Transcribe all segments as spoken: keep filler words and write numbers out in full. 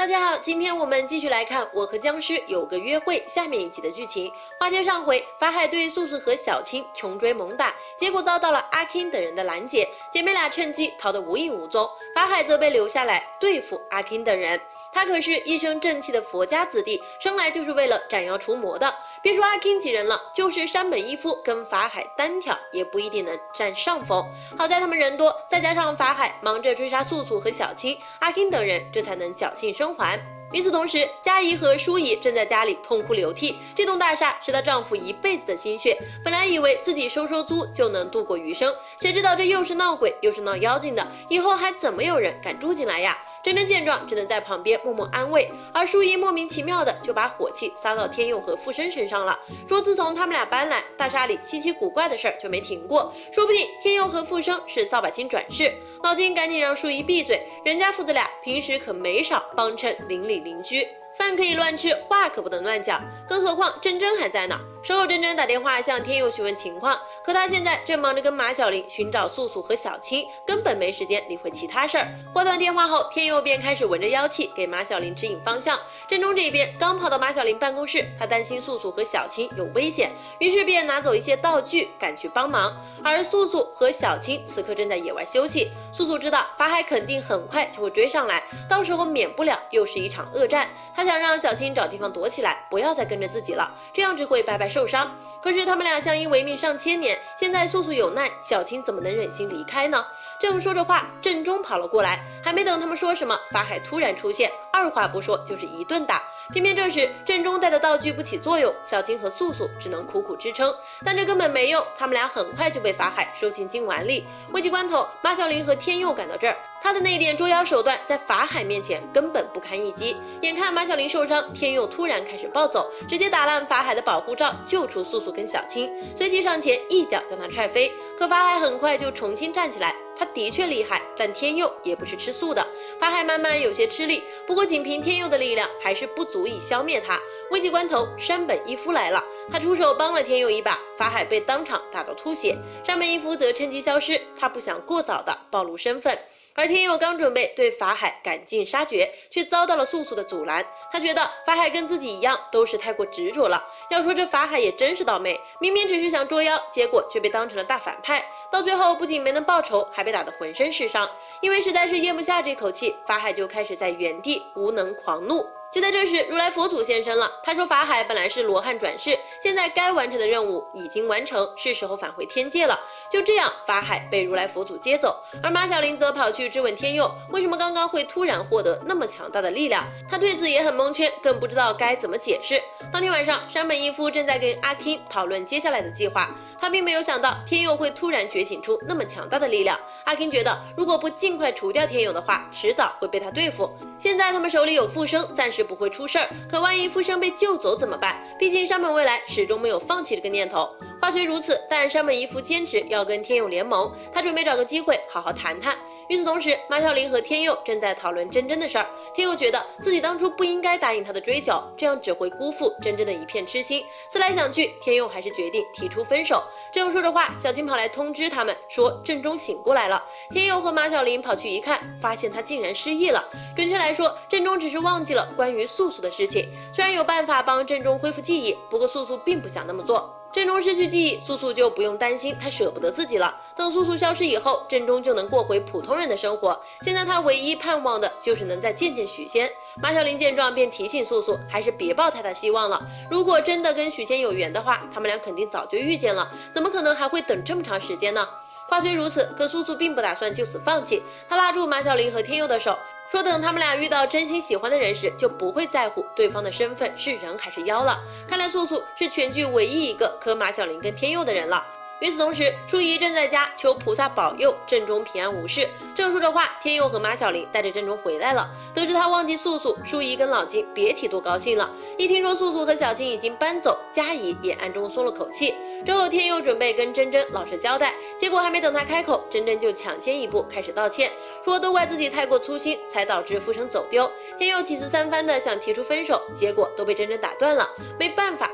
大家好，今天我们继续来看《我和僵尸有个约会》下面一集的剧情。话接上回，法海对素素和小青穷追猛打，结果遭到了阿 King 等人的拦截，姐妹俩趁机逃得无影无踪。法海则被留下来对付阿 King 等人。他可是一身正气的佛家子弟，生来就是为了斩妖除魔的。别说阿 King 几人了，就是山本一夫跟法海单挑也不一定能占上风。好在他们人多，再加上法海忙着追杀素素和小青，阿 King 等人这才能侥幸生还。与此同时，佳怡和舒怡正在家里痛哭流涕。这栋大厦是她丈夫一辈子的心血，本来以为自己收收租就能度过余生，谁知道这又是闹鬼又是闹妖精的，以后还怎么有人敢住进来呀？真真见状，只能在旁边默默安慰。而舒怡莫名其妙的就把火气撒到天佑和富生身上了，说自从他们俩搬来，大厦里稀奇古怪的事儿就没停过，说不定天佑和富生是扫把星转世。脑筋赶紧让舒怡闭嘴，人家父子俩平时可没少帮衬邻里邻居，饭可以乱吃，话可不能乱讲，更何况珍珍还在呢。事后珍珍打电话向天佑询问情况，可他现在正忙着跟马小玲寻找素素和小青，根本没时间理会其他事儿。挂断电话后，天佑便开始闻着妖气给马小玲指引方向。振中这边刚跑到马小玲办公室，他担心素素和小青有危险，于是便拿走一些道具赶去帮忙。而素素和小青此刻正在野外休息。素素知道法海肯定很快就会追上来，到时候免不了又是一场恶战。他想让小青找地方躲起来，不要再跟着自己了，这样只会白白受伤。可是他们俩相依为命上千年，现在素素有难，小青怎么能忍心离开呢？正说着话，振中跑了过来，还没等他们说什么，法海突然出现，二话不说就是一顿打。偏偏这时振中带的道具不起作用，小青和素素只能苦苦支撑，但这根本没用，他们俩很快就被法海收进金碗里。危急关头，马小玲和天佑赶到这儿，他的那点捉妖手段在法海面前根本不堪一击。眼看马小玲受伤，天佑突然开始暴走，直接打烂法海的保护罩，救出素素跟小青，随即上前一脚将他踹飞。可法海很快就重新站起来，他的确厉害，但天佑也不是吃素的。法海慢慢有些吃力，不过仅凭天佑的力量还是不足以消灭他。危急关头，山本一夫来了，他出手帮了天佑一把，法海被当场打到吐血。山本一夫则趁机消失，他不想过早的暴露身份。而天佑刚准备对法海赶尽杀绝，却遭到了素素的阻拦。他觉得法海跟自己一样都是太过执着了。要说这法海也真是倒霉，明明只是想捉妖，结果却被当成了大反派。到最后不仅没能报仇，还被打得浑身是伤。因为实在是咽不下这口气，法海就开始在原地无能狂怒。就在这时，如来佛祖现身了。他说法海本来是罗汉转世，现在该完成的任务已经完成，是时候返回天界了。就这样，法海被如来佛祖接走，而马小玲则跑去质问天佑，为什么刚刚会突然获得那么强大的力量。他对此也很蒙圈，更不知道该怎么解释。当天晚上，山本一夫正在跟阿 King 讨论接下来的计划，他并没有想到天佑会突然觉醒出那么强大的力量。阿 King 觉得，如果不尽快除掉天佑的话，迟早会被他对付。现在他们手里有复生，暂时不会出事儿，可万一复生被救走怎么办？毕竟山本未来始终没有放弃这个念头。话虽如此，但山本一夫坚持要跟天佑联盟，他准备找个机会好好谈谈。与此同时，马小玲和天佑正在讨论珍珍的事儿。天佑觉得自己当初不应该答应他的追求，这样只会辜负珍珍的一片痴心。思来想去，天佑还是决定提出分手。正说着话，小青跑来通知他们说振中醒过来了。天佑和马小玲跑去一看，发现他竟然失忆了。准确来说，振中只是忘记了关于素素的事情。虽然有办法帮振中恢复记忆，不过素素并不想那么做。振中失去记忆，素素就不用担心他舍不得自己了。等素素消失以后，振中就能过回普通人的生活。现在他唯一盼望的就是能再见见许仙。马小玲见状便提醒素素，还是别抱太大希望了。如果真的跟许仙有缘的话，他们俩肯定早就遇见了，怎么可能还会等这么长时间呢？话虽如此，可素素并不打算就此放弃。她拉住马小玲和天佑的手，说等他们俩遇到真心喜欢的人时，就不会在乎对方的身份是人还是妖了。看来素素是全剧唯一一个磕马小玲跟天佑的人了。与此同时，舒怡正在家求菩萨保佑振中平安无事。正说着话，天佑和马小玲带着振中回来了。得知他忘记素素，舒怡跟老金别提多高兴了。一听说素素和小青已经搬走，佳怡也暗中松了口气。之后天佑准备跟珍珍老实交代，结果还没等他开口，珍珍就抢先一步开始道歉，说都怪自己太过粗心，才导致富生走丢。天佑几次三番的想提出分手，结果都被珍珍打断了。没办法，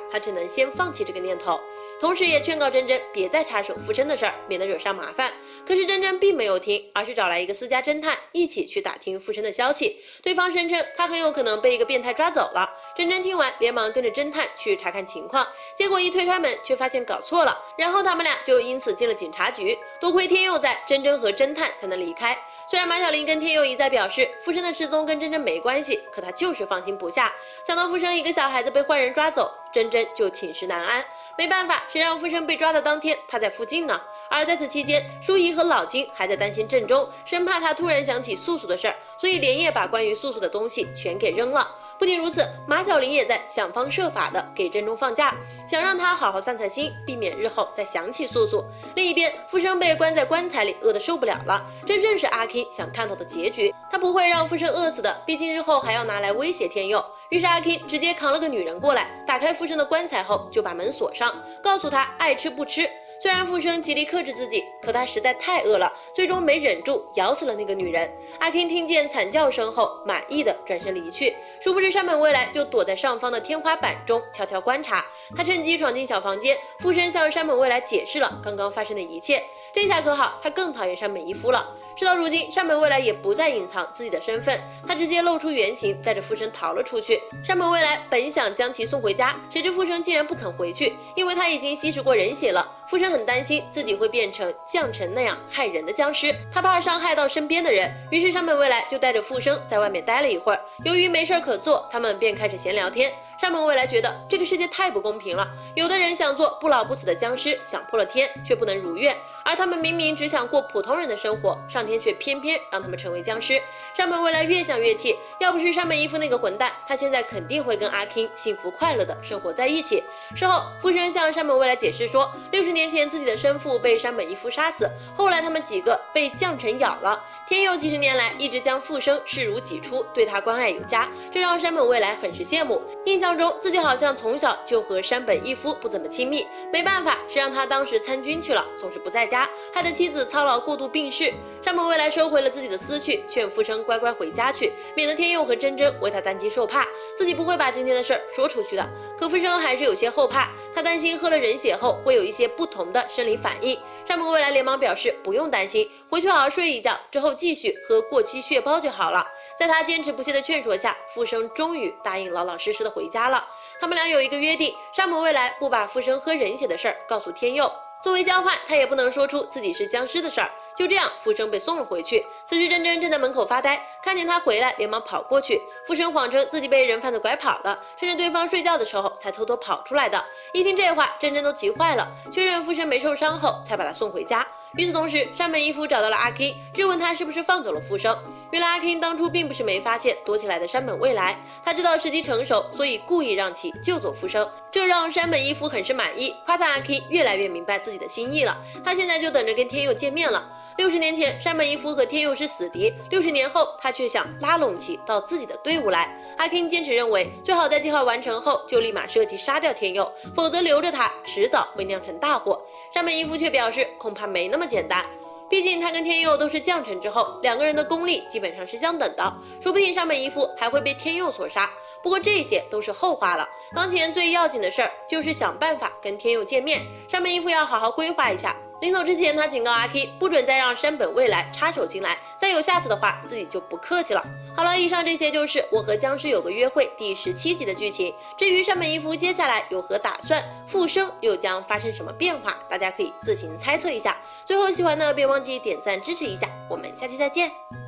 他只能先放弃这个念头，同时也劝告真真别再插手附身的事儿，免得惹上麻烦。可是真真并没有听，而是找来一个私家侦探一起去打听附身的消息。对方声称他很有可能被一个变态抓走了。真真听完，连忙跟着侦探去查看情况，结果一推开门，却发现搞错了，然后他们俩就因此进了警察局。多亏天佑在，真真和侦探才能离开。虽然马小玲跟天佑一再表示附身的失踪跟真真没关系，可她就是放心不下，想到附身一个小孩子被坏人抓走，真真就寝食难安。没办法，谁让附身被抓的当天她在附近呢？而在此期间，舒怡和老金还在担心郑州，生怕他突然想起素素的事儿，所以连夜把关于素素的东西全给扔了。不仅如此，马小玲也在想方设法的给郑州放假，想让他好好散散心，避免日后再想起素素。另一边，附身被关在棺材里，饿得受不了了，这正是阿 King 想看到的结局。他不会让附身饿死的，毕竟日后还要拿来威胁天佑。于是阿 King 直接扛了个女人过来，打开附身的棺材后就把门锁上，告诉他爱吃不吃。虽然附身极力克制自己，可他实在太饿了，最终没忍住咬死了那个女人。阿 King 听见惨叫声后，满意的转身离去。殊不知山本未来就躲在上方的天花板中悄悄观察。他趁机闯进小房间，附身向山本未来解释了刚刚发生的一切。这下可好，他更讨厌山本一夫了。事到如今，山本未来也不再隐藏自己的身份，他直接露出原形，带着附身逃了出去。山本未来本想将其送回家，谁知附身竟然不肯回去，因为他已经吸食过人血了。附身很担心自己会变成将臣那样害人的僵尸，他怕伤害到身边的人，于是山本未来就带着附身在外面待了一会儿。由于没事可做，他们便开始闲聊天。山本未来觉得这个世界太不公平了，有的人想做不老不死的僵尸，想破了天却不能如愿，而他们明明只想过普通人的生活，上天却偏偏让他们成为僵尸。山本未来越想越气，要不是山本一夫那个混蛋，他现在肯定会跟阿 King 幸福快乐的生活在一起。事后附身向山本未来解释说，六十年前自己的生父被山本一夫杀死，后来他们几个被将臣咬了。天佑几十年来一直将附身视如己出，对他关爱有加，这让山本未来很是羡慕。印象中自己好像从小就和山本一夫不怎么亲密，没办法，谁让他当时参军去了，总是不在家，害得妻子操劳过度病逝。山本未来收回了自己的思绪，劝附身乖乖回家去，免得天佑和真真为他担惊受怕，自己不会把今天的事儿说出去的。可附身还是有些后怕，他担心喝了人血后会有一些不同的生理反应。山本未来连忙表示不用担心，回去好好睡一觉，之后继续喝过期血包就好了。在他坚持不懈的劝说下，附身终于答应老老实实的回家了。他们俩有一个约定，山本未来不把附身喝人血的事儿告诉天佑，作为交换，他也不能说出自己是僵尸的事儿。就这样，附身被送了回去。此时真真正在门口发呆，看见他回来，连忙跑过去。附身谎称自己被人贩子拐跑了，趁着对方睡觉的时候才偷偷跑出来的。一听这话，真真都急坏了，确认附身没受伤后，才把他送回家。与此同时，山本一夫找到了阿 King， 质问他是不是放走了附身。原来阿 King 当初并不是没发现躲起来的山本未来，他知道时机成熟，所以故意让其救走附身，这让山本一夫很是满意，夸赞阿 King 越来越明白自己的心意了。他现在就等着跟天佑见面了。六十年前，山本一夫和天佑是死敌，六十年后，他却想拉拢其到自己的队伍来。阿 King 坚持认为，最好在计划完成后就立马设计杀掉天佑，否则留着他，迟早会酿成大祸。山本一夫却表示，恐怕没那么简单。毕竟他跟天佑都是将臣之后，两个人的功力基本上是相等的，说不定山本一夫还会被天佑所杀。不过这些都是后话了，当前最要紧的事儿就是想办法跟天佑见面。山本一夫要好好规划一下。临走之前，他警告阿 King 不准再让山本未来插手进来，再有下次的话，自己就不客气了。好了，以上这些就是《我和僵尸有个约会》第十七集的剧情。至于山本一夫接下来有何打算，附身又将发生什么变化，大家可以自行猜测一下。最后喜欢的别忘记点赞支持一下，我们下期再见。